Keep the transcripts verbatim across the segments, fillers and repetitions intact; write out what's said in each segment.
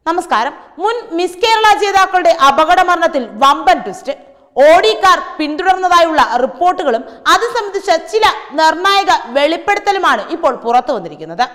നമസ്കാരം. മുൻ മിസ് കേരള ജേതാക്കളുടെ അപകടമരണത്തിൽ വമ്പൻ ട്വിസ്റ്റ്. ഓഡി കാർ പിന്തുടർന്നതായുള്ള റിപ്പോർട്ടുകളും അത് സംബന്ധിച്ച ചില നിർണായക വെളിപ്പെടുത്തലുമാണ് ഇപ്പോൾ പുറത്തു വന്നിരിക്കുന്നത്.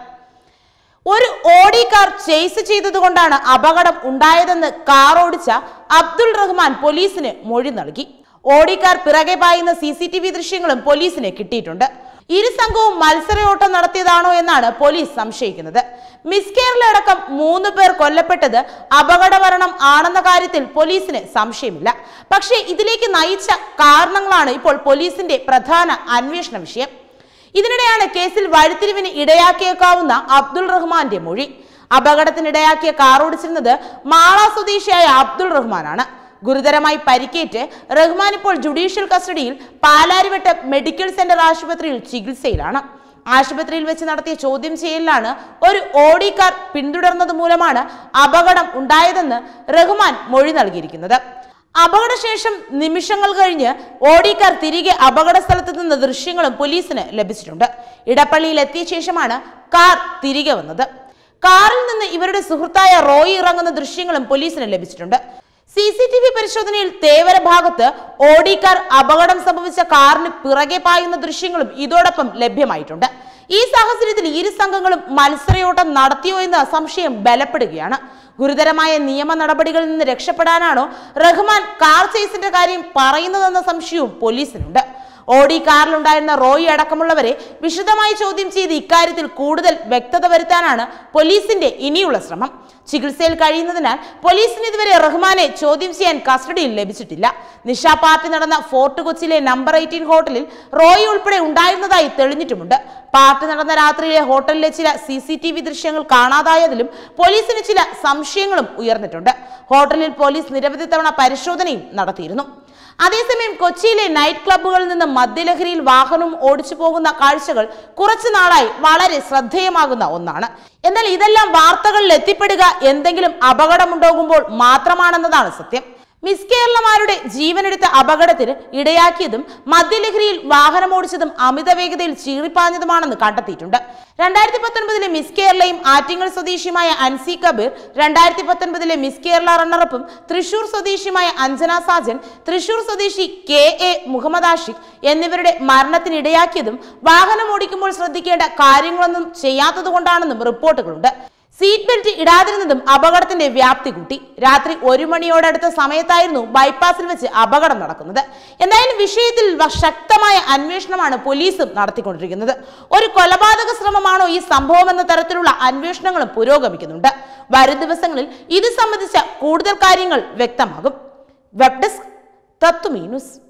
ഒരു ഓഡി കാർ ചേസ് ചെയ്തതുകൊണ്ടാണ് അപകടം ഉണ്ടായതെന്ന് കാർ ഓടിച്ച അബ്ദുൾ റഹ്മാൻ പോലീസിന് മൊഴി നൽകി. ഓഡി കാർ പിറകെ പായുന്ന സി സി ടി വി ദൃശ്യങ്ങളും പോലീസിന് കിട്ടിയിട്ടുണ്ട്. ഇരു സംഘവും മത്സരയോട്ടം നടത്തിയതാണോ എന്നാണ് പോലീസ് സംശയിക്കുന്നത്. മിസ് കേരള അടക്കം മൂന്ന് പേർ കൊല്ലപ്പെട്ടത് അപകടമരണം ആണെന്ന കാര്യത്തിൽ പോലീസിന് സംശയമില്ല. പക്ഷേ ഇതിലേക്ക് നയിച്ച കാരണങ്ങളാണ് ഇപ്പോൾ പോലീസിന്റെ പ്രധാന അന്വേഷണ വിഷയം. ഇതിനിടെയാണ് കേസിൽ വഴിത്തിരിവിന് ഇടയാക്കിയേക്കാവുന്ന അബ്ദുൾ റഹ്മാന്റെ മൊഴി. അപകടത്തിനിടയാക്കിയ കാർ ഓടിച്ചിരുന്നത് മാള സ്വദേശിയായ അബ്ദുൾ റഹ്മാനാണ്. ഗുരുതരമായി പരിക്കേറ്റ് റഹ്മാൻ ഇപ്പോൾ ജുഡീഷ്യൽ കസ്റ്റഡിയിൽ പാലാരിവട്ടം മെഡിക്കൽ സെന്റർ ആശുപത്രിയിൽ ചികിത്സയിലാണ്. ആശുപത്രിയിൽ വെച്ച് നടത്തിയ ചോദ്യം ചെയ്യലിലാണ് ഒരു ഓഡി കാർ പിന്തുടർന്നത് മൂലമാണ് അപകടം ഉണ്ടായതെന്ന് റഹ്മാൻ മൊഴി നൽകിയിരിക്കുന്നത്. അപകടശേഷം നിമിഷങ്ങൾ കഴിഞ്ഞ് ഓഡി കാർ തിരികെ അപകട സ്ഥലത്ത് നിന്ന് ദൃശ്യങ്ങളും പോലീസിന് ലഭിച്ചിട്ടുണ്ട്. ഇടപ്പള്ളിയിൽ എത്തിയ ശേഷമാണ് കാർ തിരികെ വന്നത്. കാറിൽ നിന്ന് ഇവരുടെ സുഹൃത്തായ റോയി ഇറങ്ങുന്ന ദൃശ്യങ്ങളും പോലീസിന് ലഭിച്ചിട്ടുണ്ട്. സി സി ടി വി പരിശോധനയിൽ തേവര ഭാഗത്ത് ഓഡി കാർ അപകടം സംഭവിച്ച കാറിന് പിറകെ പായുന്ന ദൃശ്യങ്ങളും ഇതോടൊപ്പം ലഭ്യമായിട്ടുണ്ട്. ഈ സാഹചര്യത്തിൽ ഇരു സംഘങ്ങളും മത്സരയോട്ടം നടത്തിയോ എന്ന സംശയം ബലപ്പെടുകയാണ്. ഗുരുതരമായ നിയമ നടപടികളിൽ നിന്ന് രക്ഷപ്പെടാനാണോ റഹ്മാൻ കാർ ചേസിന്റെ കാര്യം പറയുന്നതെന്ന സംശയവും പോലീസിനുണ്ട്. ഓഡി കാറിലുണ്ടായിരുന്ന റോയി അടക്കമുള്ളവരെ വിശദമായി ചോദ്യം ചെയ്ത് ഇക്കാര്യത്തിൽ കൂടുതൽ വ്യക്തത വരുത്താനാണ് പോലീസിന്റെ ഇനിയുള്ള ശ്രമം. ചികിത്സയിൽ കഴിയുന്നതിനാൽ പോലീസിന് ഇതുവരെ റഹ്മാനെ ചോദ്യം ചെയ്യാൻ കസ്റ്റഡിയിൽ ലഭിച്ചിട്ടില്ല. നിശ പാർട്ടി നടന്ന ഫോർട്ട് കൊച്ചിയിലെ നമ്പർ എയ്റ്റീൻ ഹോട്ടലിൽ റോയി ഉൾപ്പെടെ ഉണ്ടായിരുന്നതായി തെളിഞ്ഞിട്ടുമുണ്ട്. പാർട്ടി നടന്ന രാത്രിയിലെ ഹോട്ടലിലെ ചില സി സി ടി വി ദൃശ്യങ്ങൾ കാണാതായതിലും പോലീസിന് ചില സംശയങ്ങളും ഉയർന്നിട്ടുണ്ട്. ഹോട്ടലിൽ പോലീസ് നിരവധി തവണ പരിശോധനയും നടത്തിയിരുന്നു. അതേസമയം കൊച്ചിയിലെ നൈറ്റ് ക്ലബ്ബുകളിൽ നിന്ന് മദ്യലഹരിയിൽ വാഹനം ഓടിച്ചു പോകുന്ന കാഴ്ചകൾ കുറച്ചു നാളായി വളരെ ശ്രദ്ധേയമാകുന്ന ഒന്നാണ്. എന്നാൽ ഇതെല്ലാം വാർത്തകളിൽ എത്തിപ്പെടുക എന്തെങ്കിലും അപകടമുണ്ടാകുമ്പോൾ മാത്രമാണെന്നതാണ് സത്യം. മിസ് കേരളമാരുടെ ജീവനെടുത്ത അപകടത്തിന് ഇടയാക്കിയതും മദ്യലഹരിയിൽ വാഹനം ഓടിച്ചതും അമിത വേഗതയിൽ ചീറിപ്പാഞ്ഞതുമാണെന്ന് കണ്ടെത്തിയിട്ടുണ്ട്. രണ്ടായിരത്തി പത്തൊൻപതിലെ മിസ് കേരളയും ആറ്റിങ്ങൽ സ്വദേശിയുമായ അൻസി കബീർ, രണ്ടായിരത്തി പത്തൊൻപതിലെ മിസ് കേരള റണ്ണറപ്പും തൃശൂർ സ്വദേശിയുമായ അഞ്ജന സാജൻ, തൃശൂർ സ്വദേശി കെ എ മുഹമ്മദ് ആഷിഖ് എന്നിവരുടെ മരണത്തിനിടയാക്കിയതും വാഹനം ഓടിക്കുമ്പോൾ ശ്രദ്ധിക്കേണ്ട കാര്യങ്ങളൊന്നും ചെയ്യാത്തതുകൊണ്ടാണെന്നും റിപ്പോർട്ടുകളുണ്ട്. സീറ്റ് ബെൽറ്റ് ഇടാതിരുന്നതും അപകടത്തിന്റെ വ്യാപ്തി കൂട്ടി. രാത്രി ഒരു മണിയോടടുത്ത സമയത്തായിരുന്നു ബൈപ്പാസിൽ വെച്ച് അപകടം നടക്കുന്നത്. എന്തായാലും വിഷയത്തിൽ ശക്തമായ അന്വേഷണമാണ് പോലീസും നടത്തിക്കൊണ്ടിരിക്കുന്നത്. ഒരു കൊലപാതക ശ്രമമാണോ ഈ സംഭവം എന്ന തരത്തിലുള്ള അന്വേഷണങ്ങളും പുരോഗമിക്കുന്നുണ്ട്. വരും ദിവസങ്ങളിൽ ഇത് സംബന്ധിച്ച കൂടുതൽ കാര്യങ്ങൾ വ്യക്തമാകും. Web desk Tatwamayi news.